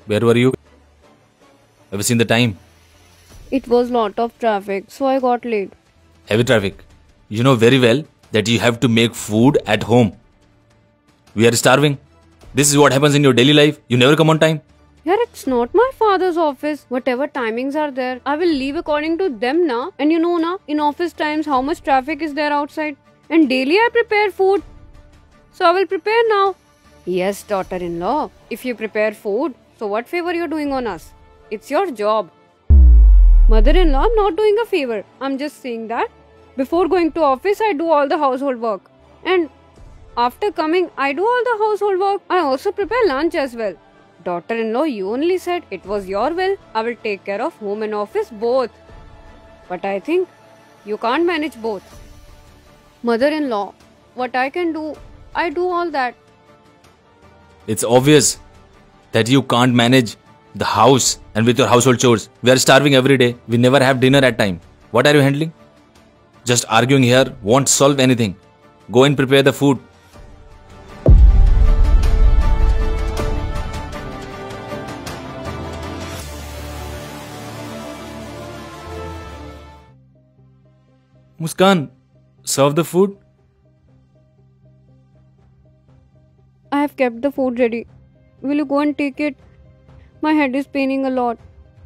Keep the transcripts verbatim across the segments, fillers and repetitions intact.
Where were you? Have you seen the time? It was lot of traffic, so I got late. Heavy traffic. You know very well that you have to make food at home. We are starving. This is what happens in your daily life. You never come on time. Yeah, it's not my father's office. Whatever timings are there, I will leave according to them now. And you know na, in office times how much traffic is there outside. And daily I prepare food. So I will prepare now. Yes, daughter-in-law. If you prepare food, so what favor you're doing on us? It's your job. Mother-in-law, I'm not doing a favor. I'm just saying that before going to office, I do all the household work. And after coming, I do all the household work. I also prepare lunch as well. Daughter-in-law, you only said it was your will. I will take care of home and office both. But I think you can't manage both. Mother-in-law, what I can do, I do all that. It's obvious that you can't manage the house and with your household chores. We are starving every day. We never have dinner at time. What are you handling? Just arguing here won't solve anything. Go and prepare the food. Muskan, serve the food. I have kept the food ready. Will you go and take it? My head is paining a lot.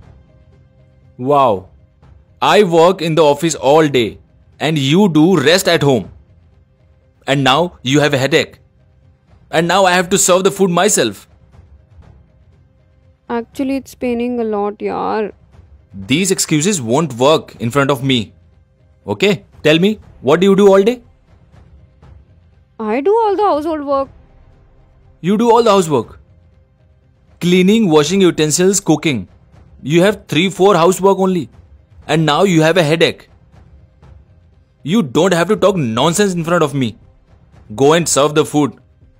Wow. I work in the office all day and you do rest at home. And now you have a headache. And now I have to serve the food myself. Actually, it's paining a lot, yaar. These excuses won't work in front of me. Okay? Tell me, what do you do all day? I do all the household work. You do all the housework. Cleaning, washing utensils, cooking. You have three, four housework only. And now you have a headache. You don't have to talk nonsense in front of me. Go and serve the food.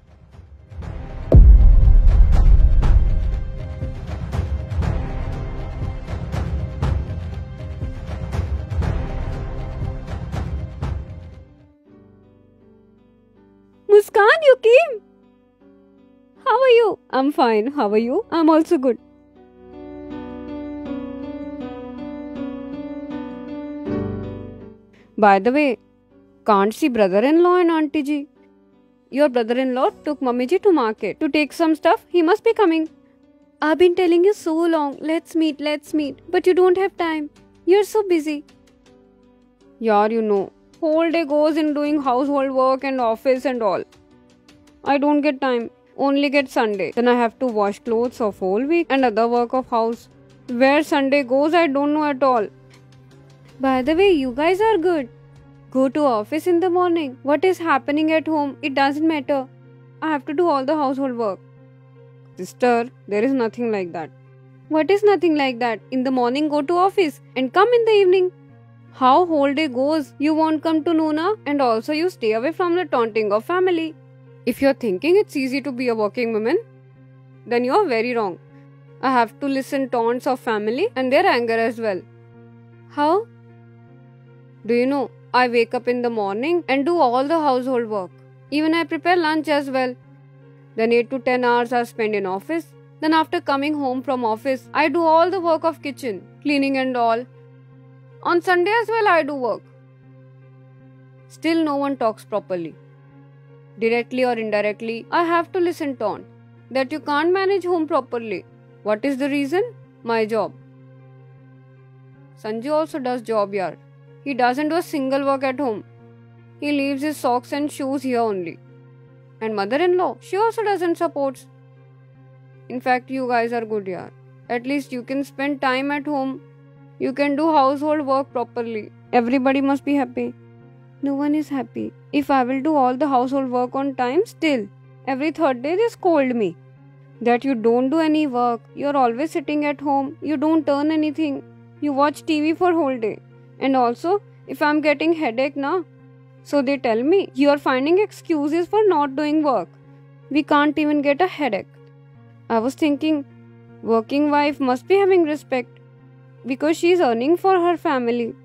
Muskan, you came. How are you? I'm fine. How are you? I'm also good. By the way, can't see brother-in-law and auntie ji. Your brother-in-law took mummy ji to market to take some stuff. He must be coming. I've been telling you so long. Let's meet, let's meet. But you don't have time. You're so busy. Yaar, you know, whole day goes in doing household work and office and all. I don't get time. Only get Sunday. Then I have to wash clothes of whole week and other work of house. Where Sunday goes, I don't know at all. By the way, you guys are good. Go to office in the morning. What is happening at home, it doesn't matter. I have to do all the household work. Sister, there is nothing like that. What is nothing like that? In the morning go to office and come in the evening. How whole day goes, you won't come to know na, and also you stay away from the taunting of family. If you're thinking it's easy to be a working woman, then you're very wrong. I have to listen taunts of family and their anger as well. How? Do you know, I wake up in the morning and do all the household work. Even I prepare lunch as well. Then eight to ten hours are spent in office. Then after coming home from office, I do all the work of kitchen, cleaning and all. On Sunday as well I do work. Still no one talks properly. Directly or indirectly, I have to listen taunt that you can't manage home properly. What is the reason? My job. Sanjay also does job yaar. He doesn't do a single work at home. He leaves his socks and shoes here only. And mother-in-law, she also doesn't support. In fact, you guys are good yaar. At least you can spend time at home. You can do household work properly. Everybody must be happy. No one is happy. If I will do all the household work on time, still, every third day they scold me. That you don't do any work. You're always sitting at home. You don't earn anything. You watch T V for whole day. And also, if I'm getting headache now, so they tell me, you are finding excuses for not doing work. We can't even get a headache. I was thinking, working wife must be having respect because she is earning for her family.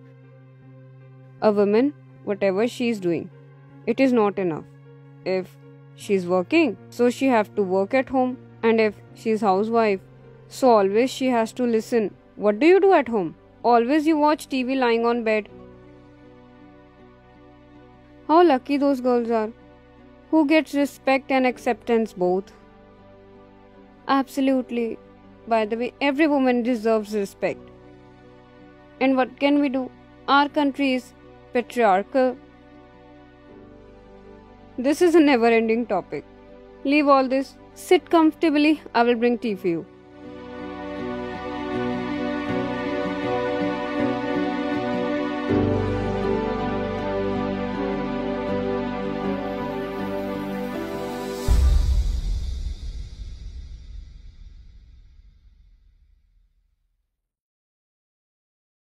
A woman, whatever she is doing, it is not enough. If she is working, so she have to work at home. And if she is housewife, So always she has to listen. What do you do at home? Always you watch T V lying on bed. How lucky those girls are, who gets respect and acceptance both. Absolutely. By the way, every woman deserves respect. And what can we do? Our country is patriarchal. This is a never ending topic. Leave all this. Sit comfortably. I will bring tea for you.